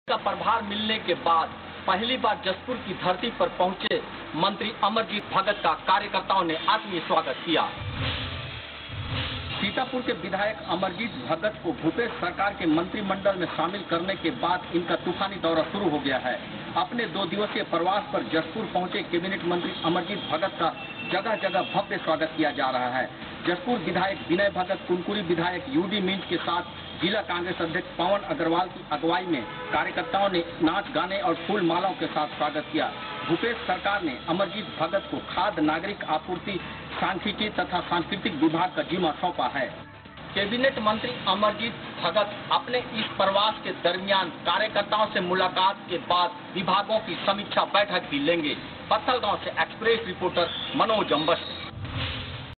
का प्रभार मिलने के बाद पहली बार जसपुर की धरती पर पहुंचे मंत्री अमरजीत भगत का कार्यकर्ताओं ने आत्मीय स्वागत किया। सीतापुर के विधायक अमरजीत भगत को भूपेश सरकार के मंत्रिमंडल में शामिल करने के बाद इनका तूफानी दौरा शुरू हो गया है। अपने 2 दिवसीय प्रवास पर जसपुर पहुंचे कैबिनेट मंत्री अमरजीत भगत का जगह जगह भव्य स्वागत किया जा रहा है। जसपुर विधायक विनय भगत, कुनकुरी विधायक यूडी मिंज के साथ जिला कांग्रेस अध्यक्ष पवन अग्रवाल की अगुवाई में कार्यकर्ताओं ने नाच गाने और फूल मालाओं के साथ स्वागत किया। भूपेश सरकार ने अमरजीत भगत को खाद्य नागरिक आपूर्ति, सांख्यिकी तथा सांस्कृतिक विभाग का जिम्मा सौंपा है। कैबिनेट मंत्री अमरजीत भगत अपने इस प्रवास के दरमियान कार्यकर्ताओं से मुलाकात के बाद विभागों की समीक्षा बैठक भी लेंगे। पत्थलगांव से एक्सप्रेस रिपोर्टर मनोज अम्बष्ट।